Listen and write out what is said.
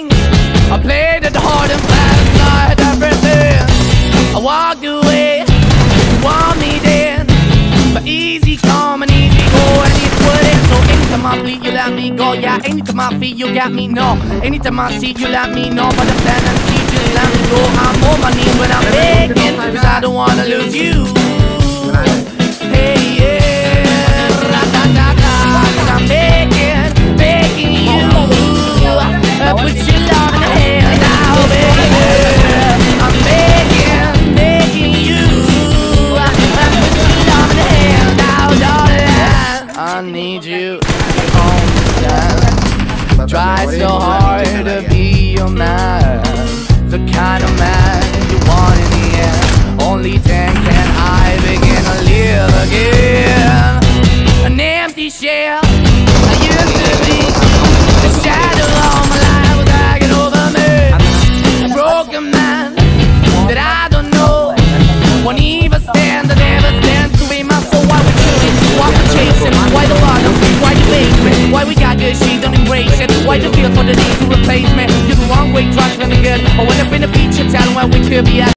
king. I played it hard and fast, I had everything. I walked away, you want me then, but easy come and easy go, and it wouldn't. So anytime I bleed, you let me go. Yeah, anytime I feel, you got me, no. Anytime I see, you let me know. But the plan and see, you let me go. I'm on my knees when I'm begging, cause I don't wanna lose you. Hey, yeah, ra-da-da-da, cause I'm begging, begging you. Put your love in the hand now, baby. I'm begging, begging you. Put your love in the hand now, darling. I need you to understand. Try so hard to be your man, the kind of man you want in the end. Only then can I begin to live again. An empty shell I used to be, the shadow of my life was hanging over me. A broken man that I don't know won't even stand, I never stand to be my soul. Why we killing? Why we chasing? Why the bottom? Why the basement? Why we got good, she don't embrace it? Why the feel for the need to replace me? You're the wrong way, trying to be good. I went up in the feature town where we could be at.